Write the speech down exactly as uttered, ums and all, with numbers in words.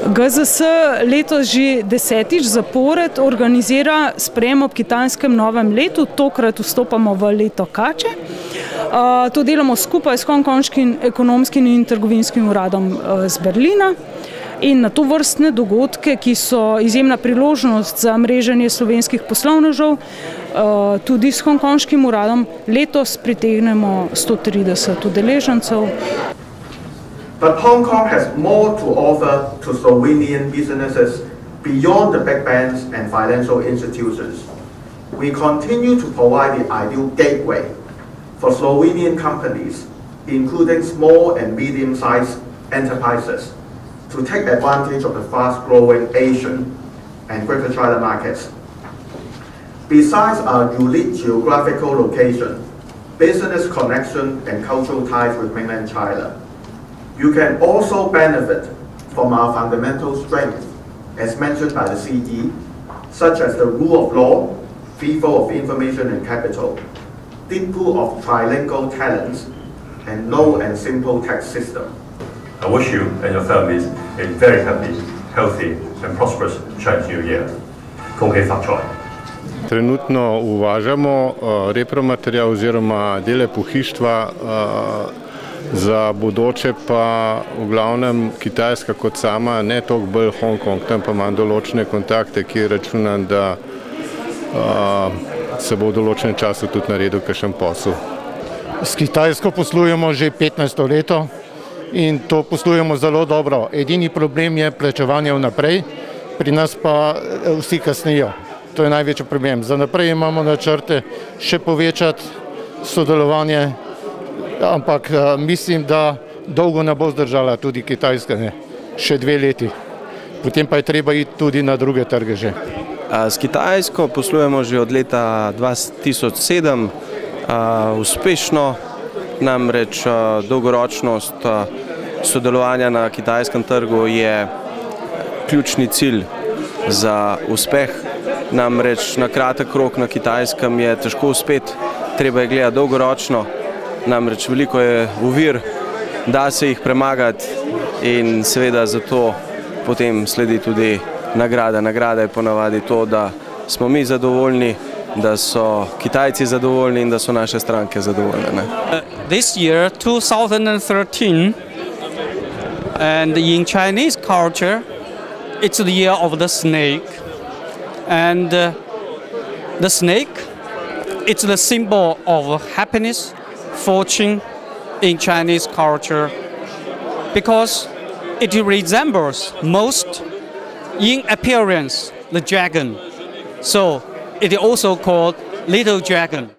G Z S letos že desetič zapored organizira sprejem ob kitajskem novem letu, tokrat vstopamo v leto kače. To delamo skupaj s hongkonškim ekonomskim in trgovinskim uradom z Berlina. In na to vrstne dogodke, ki so izjemna priložnost za mreženje slovenskih poslovnežev, tudi s hongkonškim uradom, letos pritegnemo sto trideset udeležencev. But Hong Kong has more to offer to Slovenian businesses beyond the big banks and financial institutions. We continue to provide the ideal gateway for Slovenian companies, including small and medium-sized enterprises, to take advantage of the fast-growing Asian and Greater China markets. Besides our unique geographical location, business connection and cultural ties with mainland China, you can also benefit from our fundamental strengths, as mentioned by the C E, such as the rule of law, free flow of information and capital, deep pool of trilingual talents, and low and simple tax system. I wish you and your families a very happy, healthy and prosperous Chinese New Year. 恭喜發財! Trenutno uvažamo repromaterial oziroma dele pohištva, za bodoče pa v glavnem Kitajska kot sama, ne toliko bolj Hongkong, tam pa imam določene kontakte, ki računam, da se bo v določenem času tudi naredil kakšen posel. S Kitajsko poslujemo že petnajsto leto in to poslujemo zelo dobro. Edini problem je plačevanje vnaprej, pri nas pa vsi kasnijo. To je največji problem. Za naprej imamo načrte še povečati sodelovanje, ampak mislim, da dolgo ne bo zdržala tudi Kitajska, ne, še dve leti. Potem pa je treba iti tudi na druge trge že. S Kitajsko poslujemo že od leta dva tisoč sedem uspešno, namreč dolgoročnost sodelovanja na kitajskem trgu je ključni cilj za uspeh. Namreč na kratek rok na Kitajskem je težko uspeti, treba je gledati dolgoročno. Namreč veliko je ovir, da se jih premagati in seveda zato potem sledi tudi nagrada. Nagrada je ponavadi to, da smo mi zadovoljni, da so Kitajci zadovoljni in da so naše stranke zadovoljne. This year, two thousand thirteen, and in Chinese culture, it's the year of the snake. And uh, the snake, it's the symbol of happiness, fortune in Chinese culture, because it resembles most in appearance the dragon. So it is also called little dragon.